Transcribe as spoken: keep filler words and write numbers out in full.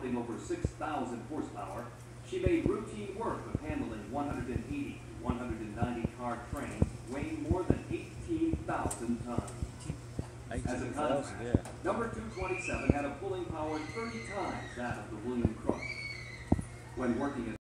something over six thousand horsepower, she made routine work of handling one hundred eighty to one hundred ninety car trains weighing more than eighteen thousand tons. As a contrast, yeah. number two twenty-seven had a pulling power thirty times that of the William Crook. When working at